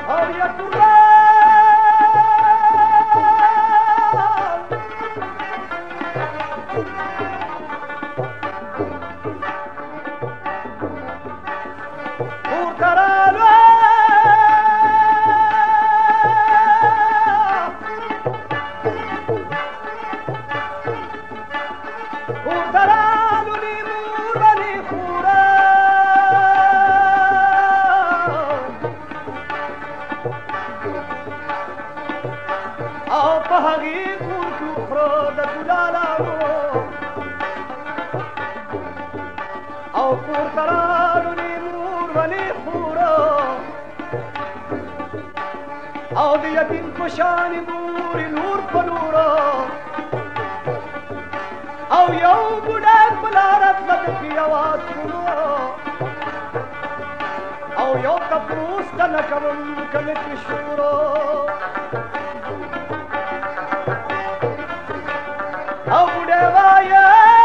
او یا قربان او د یتیم په شان نور نور په نورو او یو بوډا په لاره تلل کې اواز کړو او یو تپوس نه کوم کله چې شورو او بوډا وایي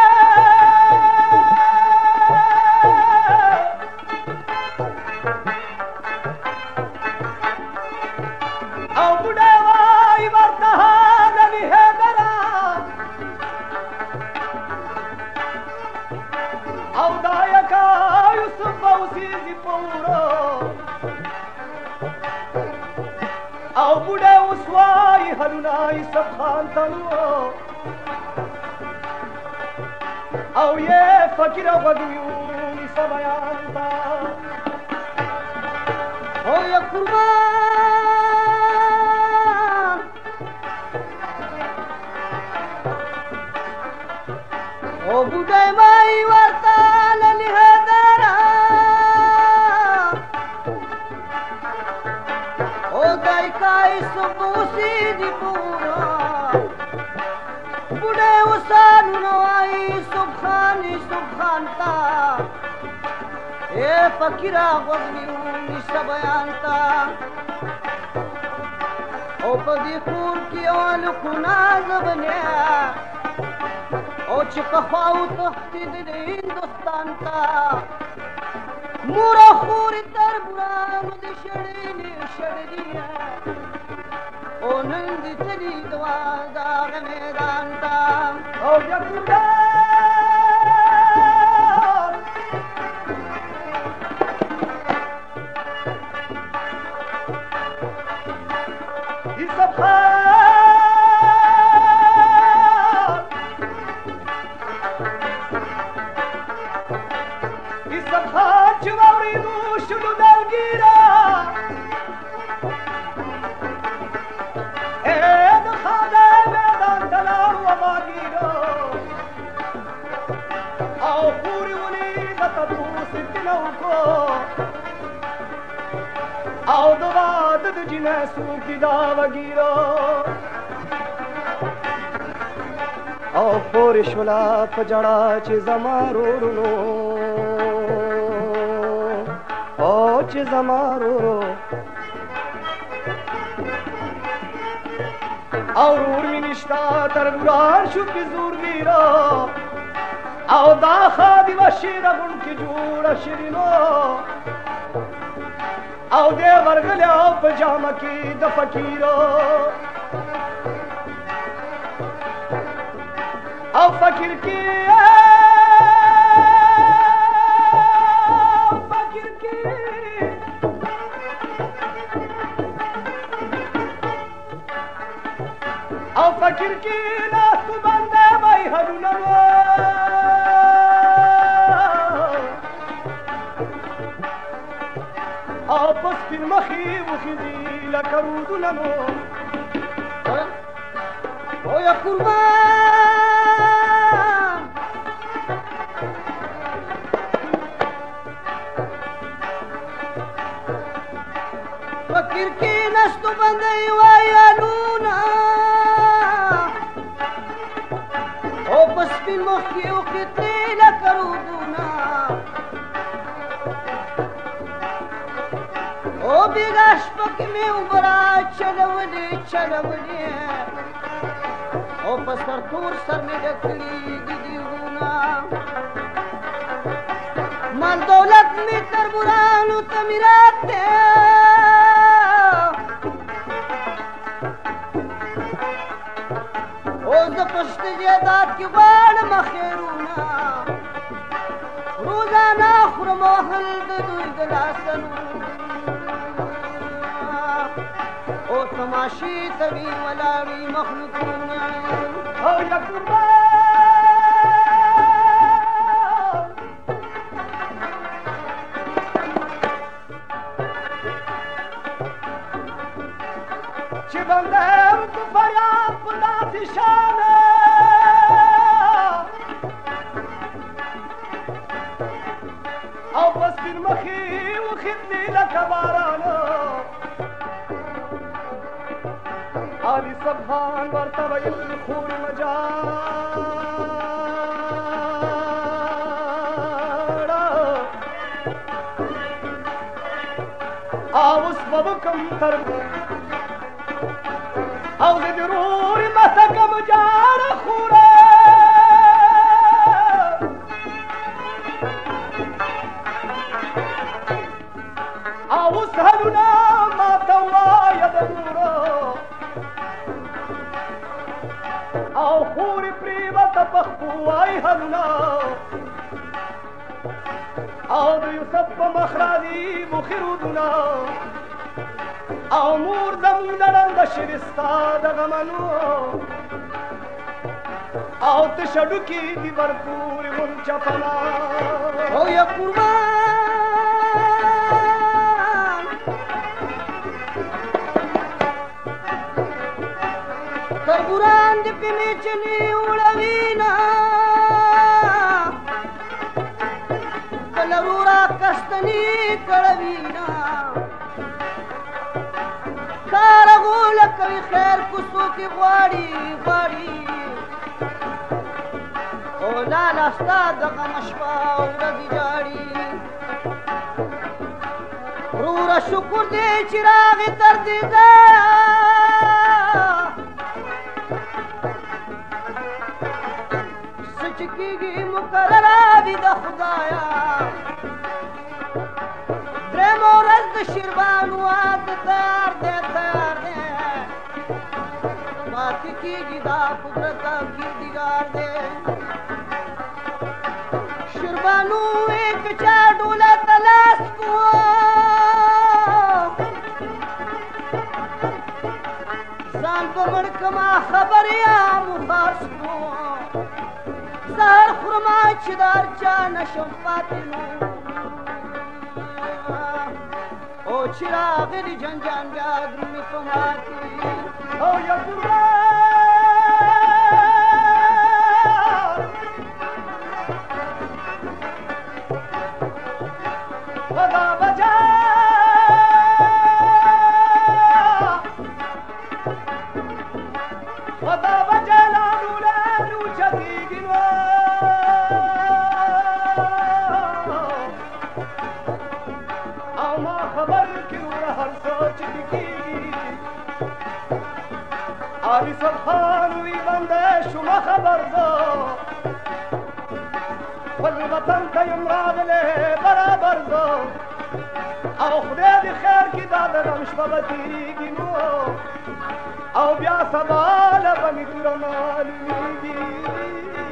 او بوډا اوس وایي هلونه یوسف خان ته او یې فقیر غوږ نیسه بیان ته او یا قربان او بوډا وایي ورته للي هدره دایکای سبوسی دی پورا بوډه وسانو نوای سبحانی سبحان تا اے فقیرا غوږنیو نیسه بیان تا او په دې کور کې هلکو نازبنیا او چې پخوا وتښتېد د هندوستان ته مورا خورې تر بورانو د شړلې شړلې او نن دې تلي دوا داغ میدان ته او یا قربان یوسف خان یوسف خان چې واورېدو شلو دلګیره او د واده د جناسو کې دا وګیرو او پورې شوله په جړه چې زما رورونو او چې زما رورو او رور مې نشته تر وران شو کې زورګیرو او دا خادي وشیره غونډکې جوړه شیرینو او دې ورغلی او په جامه کې د فقیرو او فقیر کې او فقیر کې ناستو بنده وای هلونه او په سپین مخې وخېږي لکه رودونه نو او یا قربان فقیر کې نستو بنده وای هلونه او په سپین مخې وخېږي لکه رودونه او بیگا شپک میں ابرا چلولی چلولی او پسر تور سر میں ڈکلی دیدیونا مال دولت میں تر برانو تمیرات دے خیرونه روزانه خورم وهل د دوی د لاسونو او تماشې ته وي ولاړې مخلوقونه او یا قربان چې بنده ورته فریاد په داسې شانه او په سپین مخې وختلي لکه بارانه علي سبحان ورته ویل خورې مجاړه او اوس به وکم تر او زه د رورې مته کم جاړه خوره او اوس هلونه ماته وایه د نوره او خورې پرې ورته پخپو وایي هلونه او د یوسف په مخ راځي مخې رودونه او مور زموږ د ړنده شوې ستا د غمنو او تشه ډوکې دي ورپورې غونچه پناه او یا قربان تربوران دې پې میچنې وړوینه کله رورا کستنې کړوینه کاره غوله کوي خیر کوڅو کې غواړي غواړي او لاله ستا د غم شپه ورځې جاړي وروره شکر دی چې راغې تر دې ځایه څه چې کېږي مقرره وي د خدایه درېیمه ورځ د شیربانو واده تیار دی تیار دی پاتې کېږي دا قدرت کردګار دی شیربانو وې که چا ډوله ته لاس کوه ځان په مړ کما خبر یم خاص کوه سهار خورما چې د هر چا نشم پاتې نو او چې راغلي جنجان بیا درومې په ماتې او یا قربان خدا بجا خدا بجا لانو لانو چتیگی نو او ما خبر کیوں ہر سوچ دکھیگی علی سبحان وی بندے شما خبر دو والوطن ته یم راغلی برابر زه او خدای دې خیر کړي دا د غم شپه به تېرېږي نو او بیا سبا له به مې توره معلومېږي